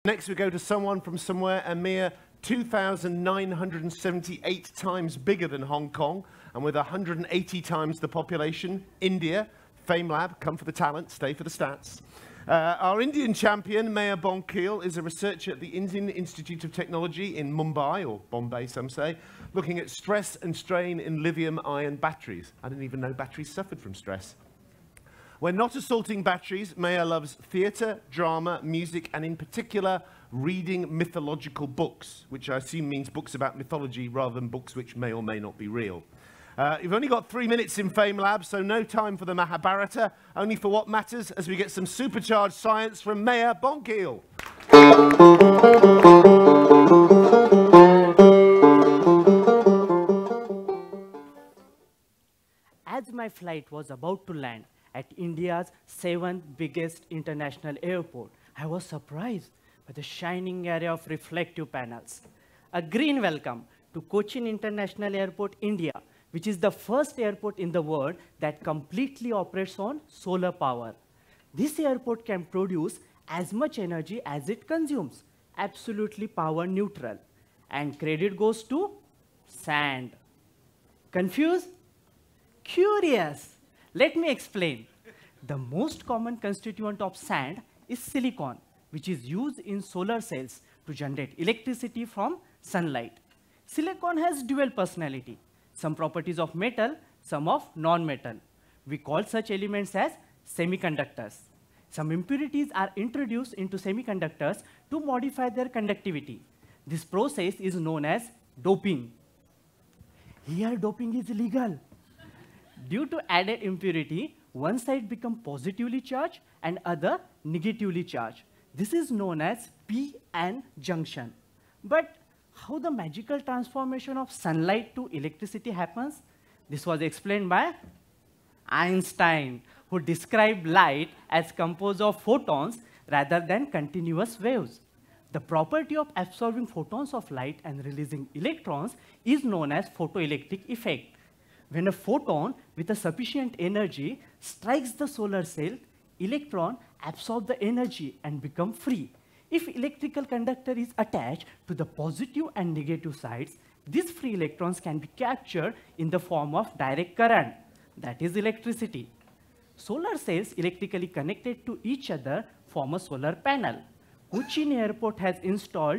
Next, we go to someone from somewhere a mere 2,978 times bigger than Hong Kong, and with 180 times the population, India. FameLab, come for the talent, stay for the stats. Our Indian champion, Mayur Bonkile, is a researcher at the Indian Institute of Technology in Mumbai, or Bombay some say, looking at stress and strain in lithium-ion batteries. I didn't even know batteries suffered from stress. When not assaulting batteries, Mayur loves theatre, drama, music, and in particular, reading mythological books, which I assume means books about mythology rather than books which may or may not be real. You've only got 3 minutes in FameLab, so no time for the Mahabharata, only for what matters as we get some supercharged science from Mayur Bonkile. As my flight was about to land at India's 7th biggest international airport, I was surprised by the shining array of reflective panels. A green welcome to Cochin International Airport, India, which is the first airport in the world that completely operates on solar power. This airport can produce as much energy as it consumes, absolutely power neutral. And credit goes to sand. Confused? Curious? Let me explain. The most common constituent of sand is silicon, which is used in solar cells to generate electricity from sunlight. Silicon has dual personality, some properties of metal, some of non-metal. We call such elements as semiconductors. Some impurities are introduced into semiconductors to modify their conductivity. This process is known as doping. Here, doping is illegal. Due to added impurity, one side becomes positively charged and other negatively charged. This is known as p-n junction. But how the magical transformation of sunlight to electricity happens? This was explained by Einstein, who described light as composed of photons rather than continuous waves. The property of absorbing photons of light and releasing electrons is known as photoelectric effect. When a photon with a sufficient energy strikes the solar cell, electron absorb the energy and become free. If electrical conductor is attached to the positive and negative sides, these free electrons can be captured in the form of direct current, that is electricity. Solar cells electrically connected to each other form a solar panel. Cochin Airport has installed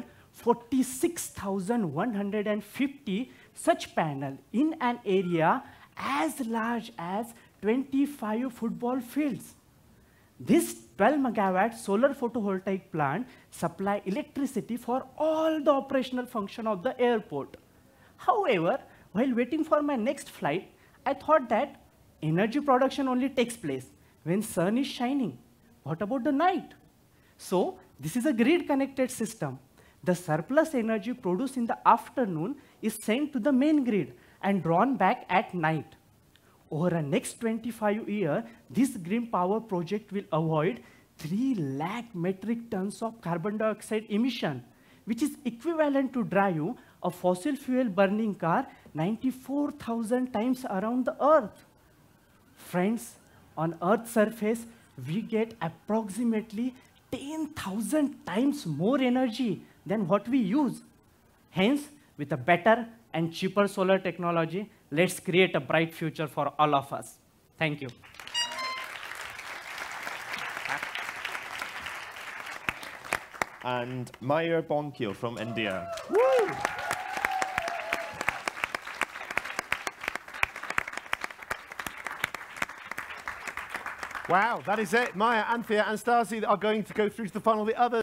46,150 such panels in an area as large as 25 football fields. This 12 megawatt solar photovoltaic plant supplies electricity for all the operational function of the airport. However, while waiting for my next flight, I thought that energy production only takes place when sun is shining. What about the night? So, this is a grid-connected system. The surplus energy produced in the afternoon is sent to the main grid and drawn back at night. Over the next 25 years, this green power project will avoid 3 lakh metric tons of carbon dioxide emission, which is equivalent to drive a fossil fuel burning car 94,000 times around the Earth. Friends, on Earth's surface, we get approximately 10,000 times more energy than what we use. Hence, with a better and cheaper solar technology, let's create a bright future for all of us. Thank you. And Mayur Bonkile from India. Woo! Wow, that is it. Maya, Anthea, and Stasi are going to go through to the final. The others